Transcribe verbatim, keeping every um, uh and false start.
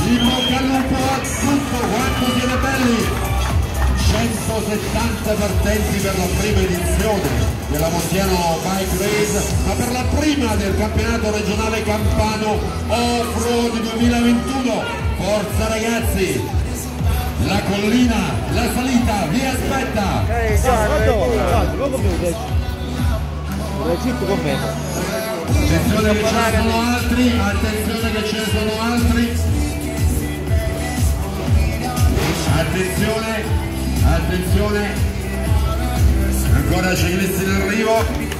in bocca al lupo a tutto quanto siete belli. centosettanta partenti per la prima edizione della Montiano Bike Race, ma per la prima del campionato regionale campano Off-Road duemilaventuno. Forza ragazzi, la collina, la salita vi aspetta. Attenzione che ce ne sono altri, attenzione che ce ne sono altri. Attenzione, attenzione, ancora ciclisti in arrivo.